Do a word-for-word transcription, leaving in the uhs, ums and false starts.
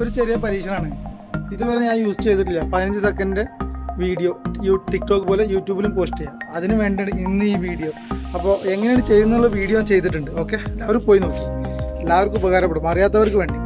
ഒരു ചെറിയ പരീക്ഷണമാണ്. ഇതുവരെ ഞാൻ യൂസ് ചെയ്തിട്ടില്ല. പതിനഞ്ച് സെക്കൻഡ് വീഡിയോ യൂ ടിക്ടോക്ക് പോലെ യൂട്യൂബിലും പോസ്റ്റ് ചെയ്യാം. അതിന് വേണ്ടി ഇന്ന് ഈ വീഡിയോ. അപ്പോൾ എങ്ങനെയാണ് ചെയ്യുന്നുള്ള വീഡിയോ ഞാൻ ചെയ്തിട്ടുണ്ട്. ഓക്കെ, എല്ലാവരും പോയി നോക്കി, എല്ലാവർക്കും ഉപകാരപ്പെടും, അറിയാത്തവർക്ക് വേണ്ടി.